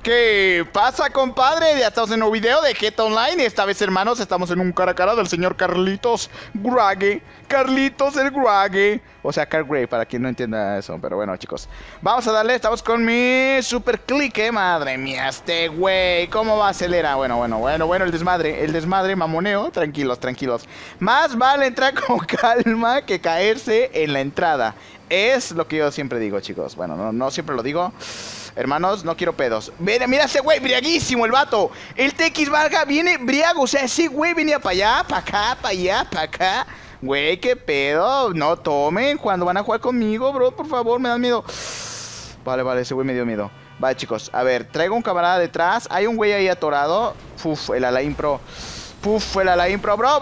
¿Qué pasa, compadre? Ya estamos en un video de GTA Online. Esta vez, hermanos, estamos en un cara a cara del señor Carlitos Grague. Carlitos el Grague. O sea, Car Grey, para quien no entienda eso. Pero bueno, chicos, vamos a darle. Estamos con mi super click, madre mía, este güey. ¿Cómo va a acelerar? Bueno, el desmadre. El desmadre, mamoneo. Tranquilos, tranquilos. Más vale entrar con calma que caerse en la entrada. Es lo que yo siempre digo, chicos. Bueno, no siempre lo digo. Hermanos, no quiero pedos. Mira ese güey, briaguísimo el vato. El TX Varga viene briago. O sea, ese güey venía para allá, para acá, para allá, para acá. Güey, qué pedo. No tomen cuando van a jugar conmigo, bro. Por favor, me dan miedo. Vale, ese güey me dio miedo. Vale, chicos, a ver, traigo un camarada detrás. Hay un güey ahí atorado. Uf, el Alain Pro. Uf, el Alain Pro. Bro.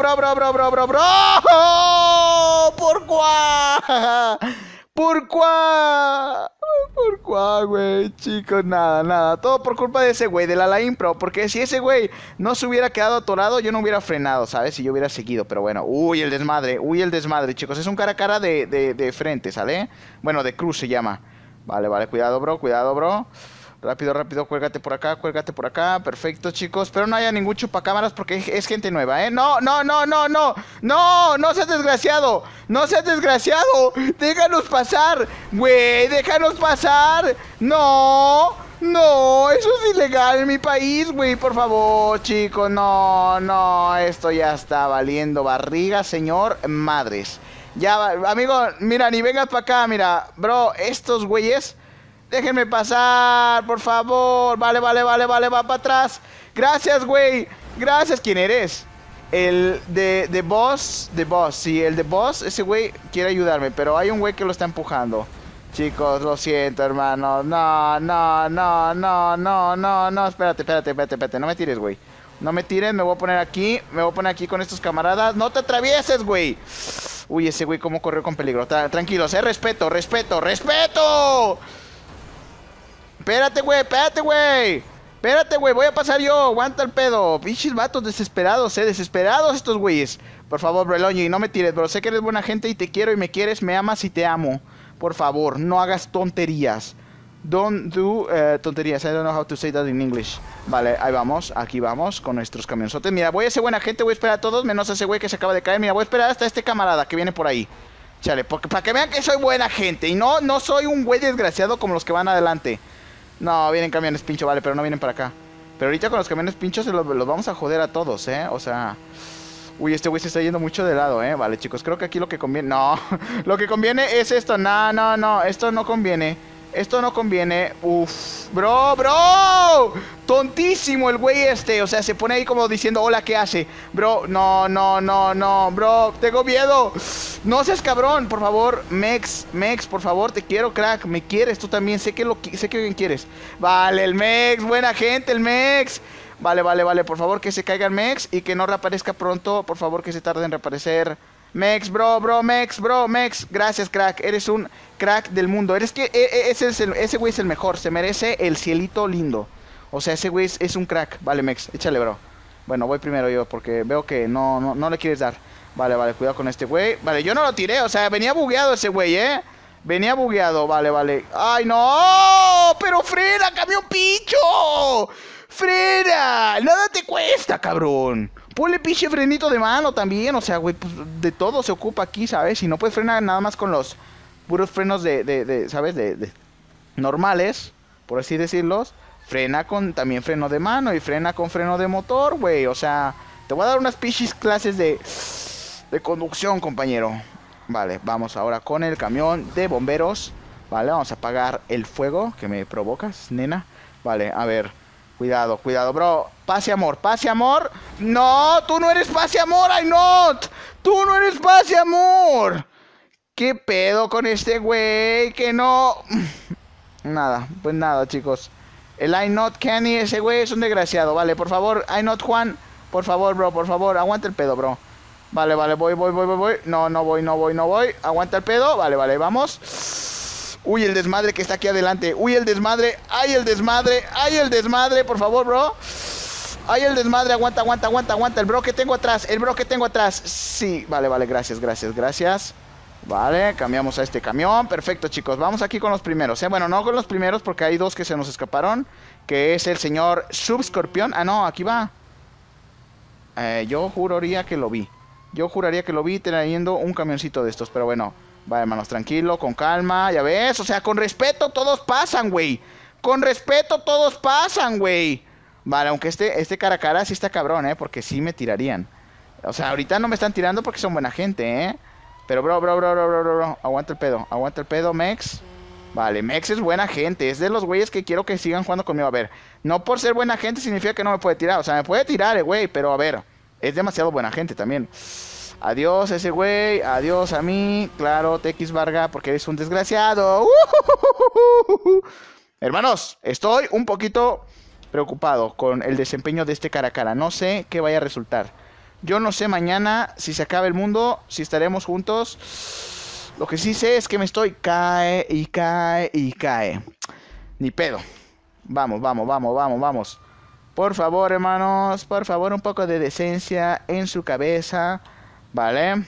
¿Por cuá? ¿Por cuá? ¿Por cuá, güey? Chicos, nada. Todo por culpa de ese güey, del Alain Pro. Porque si ese güey no se hubiera quedado atorado, yo no hubiera frenado, ¿sabes? Si yo hubiera seguido, pero bueno. Uy, el desmadre, chicos. Es un cara a cara de frente, ¿sale? Bueno, de cruz se llama. Vale, cuidado, bro. Rápido, cuélgate por acá. Perfecto, chicos. Pero no haya ningún chupacámaras porque es gente nueva, ¿eh? No seas desgraciado. Déjanos pasar, güey. Déjanos pasar. No, eso es ilegal en mi país, güey. Por favor, chicos. No, esto ya está valiendo barriga, señor. Madres. Ya, amigo, mira, ni vengas para acá, mira. Bro, estos güeyes... Déjenme pasar, por favor. Vale, va para atrás. Gracias, güey. Gracias. ¿Quién eres? El de Boss. Sí, el de Boss. Ese güey quiere ayudarme, pero hay un güey que lo está empujando. Chicos, lo siento, hermano. No. Espérate. No me tires, güey. No me tires, me voy a poner aquí. Con estos camaradas. No te atravieses, güey. Uy, ese güey cómo corrió con peligro. Tranquilos, respeto. Espérate, güey. Voy a pasar yo. Aguanta el pedo. Pinches vatos desesperados, desesperados estos güeyes. Por favor, Breloñi, no me tires, bro. Sé que eres buena gente y te quiero y me quieres, me amas y te amo. Por favor, no hagas tonterías. Don't do tonterías. I don't know how to say that in English. Vale, ahí vamos. Aquí vamos con nuestros camionzotes. Mira, voy a ser buena gente. Voy a esperar a todos, menos a ese güey que se acaba de caer. Mira, voy a esperar hasta este camarada que viene por ahí. Chale, porque para que vean que soy buena gente. Y no soy un güey desgraciado como los que van adelante. No, vienen camiones pincho, vale, pero no vienen para acá. Pero ahorita con los camiones pinchos los vamos a joder a todos, o sea... Uy, este güey se está yendo mucho de lado, vale, chicos, creo que aquí lo que conviene... No, lo que conviene es esto. No, esto no conviene. Uf, bro. Tontísimo el güey este. O sea, se pone ahí como diciendo, hola, ¿qué hace? Bro, no, bro, tengo miedo. No seas cabrón, por favor. Mex, por favor, te quiero, crack. Me quieres, tú también, sé que bien quieres. Vale, el Mex, buena gente, el Mex. Vale, por favor, que se caiga el Mex y que no reaparezca pronto. Por favor, que se tarde en reaparecer. Mex, bro, Mex. Gracias, crack. Eres un crack del mundo. Ese güey es el mejor. Se merece el cielito lindo. O sea, ese güey es un crack. Vale, Mex, échale, bro. Bueno, voy primero yo porque veo que no le quieres dar. Vale, cuidado con este güey. Vale, yo no lo tiré. O sea, venía bugueado ese güey, Venía bugueado. Vale. ¡Ay, no! ¡Pero frena, camión pincho! ¡Frena! ¡Nada te cuesta, cabrón! Ponle pinche frenito de mano también. O sea, güey, pues de todo se ocupa aquí, ¿sabes? Si no puedes frenar nada más con los puros frenos ¿sabes? De normales, por así decirlos. Frena con también freno de mano y frena con freno de motor, güey. O sea, te voy a dar unas pinches clases de conducción, compañero. Vale, vamos ahora con el camión de bomberos. Vale, vamos a apagar el fuego que me provocas, nena. Vale, a ver. Cuidado, bro. Paz y amor. No, tú no eres paz y amor, I not. Tú no eres paz y amor. ¿Qué pedo con este güey? Que no... Nada, pues nada, chicos. El I not Kenny, ese güey es un desgraciado. Vale, por favor, I not Juan. Por favor, bro, aguanta el pedo, bro. Vale, voy. No voy. Aguanta el pedo. Vale, vamos. Uy, el desmadre que está aquí adelante. Ay, el desmadre. Por favor, bro. Ay, el desmadre. Aguanta. El bro que tengo atrás. Sí, vale. Gracias. Vale, cambiamos a este camión. Perfecto, chicos, vamos aquí con los primeros, bueno, no con los primeros porque hay dos que se nos escaparon, que es el señor Subscorpión. Ah, no, aquí va. Yo juraría que lo vi. Yo juraría que lo vi trayendo un camioncito de estos, pero bueno. Vale, hermanos, tranquilo, con calma, ya ves. O sea, con respeto todos pasan, güey. Con respeto todos pasan, güey. Vale, aunque este cara a cara sí está cabrón, porque sí me tirarían. O sea, ahorita no me están tirando porque son buena gente, Pero bro, aguanta el pedo, Mex. Vale, Mex es buena gente, es de los güeyes que quiero que sigan jugando conmigo. A ver, no por ser buena gente significa que no me puede tirar. O sea, me puede tirar, güey, pero a ver, es demasiado buena gente también. Adiós a ese güey, adiós a mí. Claro, TX Varga, porque eres un desgraciado. Hermanos, estoy un poquito preocupado con el desempeño de este cara a cara. No sé qué vaya a resultar. Yo no sé mañana si se acaba el mundo, si estaremos juntos. Lo que sí sé es que me estoy cae y cae y cae. Ni pedo. Vamos. Por favor, hermanos, por favor, un poco de decencia en su cabeza. Vale.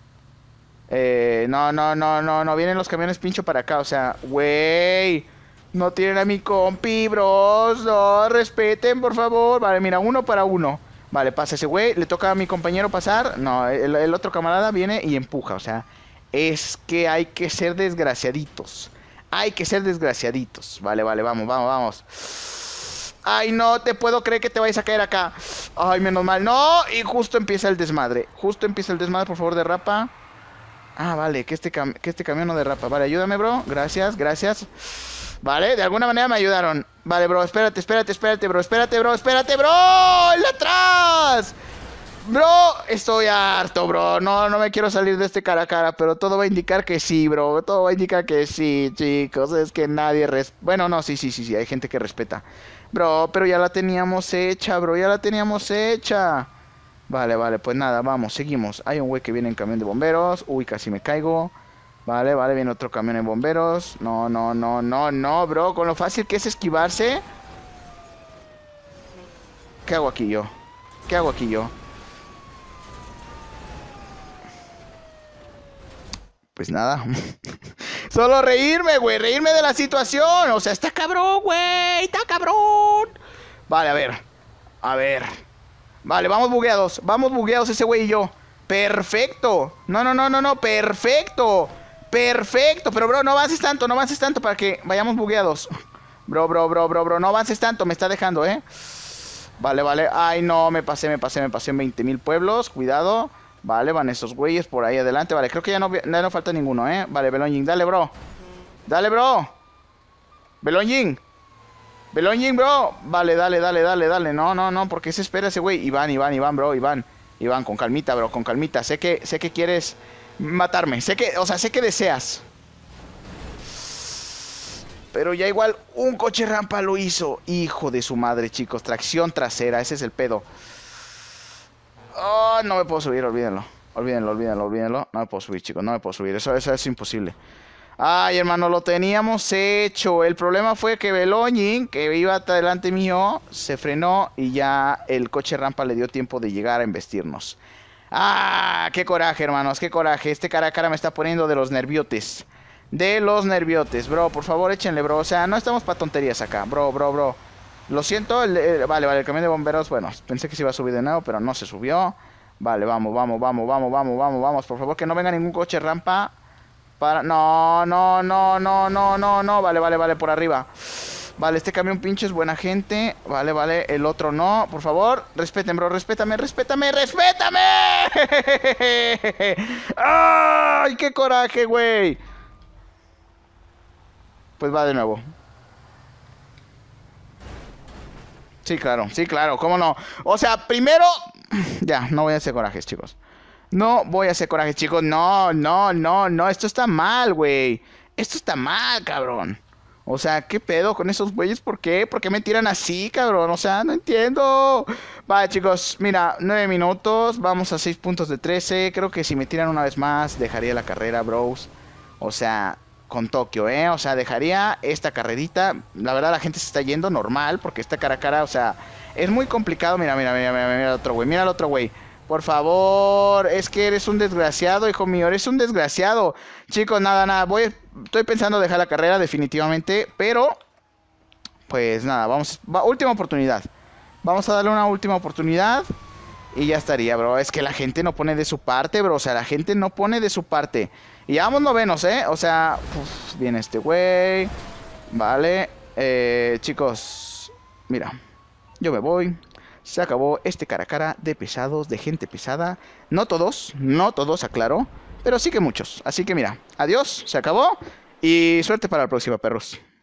No, vienen los camiones pincho para acá, o sea, güey. No tienen a mi compi, bros. No, respeten, por favor. Vale, mira, 1 para 1. Vale, pasa ese güey, le toca a mi compañero pasar. No, el otro camarada viene y empuja, o sea, es que hay que ser desgraciaditos. Hay que ser desgraciaditos. Vale, vamos. Ay, no te puedo creer que te vayas a caer acá. Ay, menos mal. No, y justo empieza el desmadre. Por favor, derrapa. Ah, vale, que este camión no derrapa. Vale, ayúdame, bro. Gracias. Vale, de alguna manera me ayudaron. Vale, bro, espérate, bro. Espérate, bro. ¡El de atrás! Bro, estoy harto, bro. No me quiero salir de este cara a cara, pero todo va a indicar que sí, bro. Todo va a indicar que sí, chicos. Es que nadie... Bueno, no, sí. Hay gente que respeta. Bro, pero ya la teníamos hecha, bro. Vale, pues nada, vamos, seguimos. Hay un güey que viene en camión de bomberos. Uy, casi me caigo. Vale, viene otro camión de bomberos. No, bro. Con lo fácil que es esquivarse. ¿Qué hago aquí yo? Pues nada. Solo reírme, güey. Reírme de la situación. O sea, está cabrón, güey. Vale, a ver. Vale, vamos bugueados ese güey y yo. Perfecto. No. Perfecto. Pero, bro, no avances tanto para que vayamos bugueados. Bro, no avances tanto. Me está dejando, Vale. Ay, no, me pasé en 20.000 pueblos. Cuidado. Vale, van esos güeyes por ahí adelante. Vale, creo que ya no falta ninguno, Vale, Belonging, dale, bro. Belonging, bro. Vale, dale. No, porque se espera ese güey. Iván, bro. Iván, con calmita, bro, con calmita. Sé que quieres matarme. Sé que deseas. Pero ya igual un coche rampa lo hizo. Hijo de su madre, chicos. Tracción trasera, ese es el pedo. Oh, no me puedo subir, olvídenlo. No me puedo subir, chicos, Eso es imposible. Ay, hermano, lo teníamos hecho. El problema fue que Belonging, que iba delante mío, se frenó y ya el coche rampa le dio tiempo de llegar a embestirnos. Ah, qué coraje, hermanos, qué coraje. Este cara a cara me está poniendo de los nerviotes. Bro, por favor, échenle, bro. O sea, no estamos para tonterías acá, bro. Lo siento, vale, el camión de bomberos, bueno, pensé que se iba a subir de nuevo, pero no se subió. Vale, vamos. Por favor, que no venga ningún coche rampa. No. Vale, por arriba. Vale, este camión pinche es buena gente. Vale, el otro no. Por favor, respeten, bro, respétame. ¡Ay, qué coraje, güey! Pues va de nuevo. Sí, claro, ¿cómo no? O sea, primero... Ya, no voy a hacer corajes, chicos. No, esto está mal, güey. Esto está mal, cabrón. O sea, ¿qué pedo con esos güeyes? ¿Por qué? ¿Por qué me tiran así, cabrón? O sea, no entiendo. Vale, chicos, mira, 9 minutos. Vamos a 6 puntos de 13. Creo que si me tiran una vez más, dejaría la carrera, bros. O sea... con Tokio, o sea, dejaría esta carrerita. La verdad la gente se está yendo normal, porque esta cara a cara, o sea, es muy complicado. Mira el otro güey, Por favor, es que eres un desgraciado, hijo mío, eres un desgraciado. Chicos, nada, estoy pensando dejar la carrera definitivamente, pero pues nada, última oportunidad. Vamos a darle una última oportunidad y ya estaría, bro. Es que la gente no pone de su parte, bro. O sea, la gente no pone de su parte. Y ya vamos novenos, O sea, viene este güey. Vale, chicos, mira, yo me voy. Se acabó este cara a cara de pesados, de gente pesada. No todos, aclaro, pero sí que muchos. Así que mira, adiós, se acabó. Y suerte para la próxima, perros.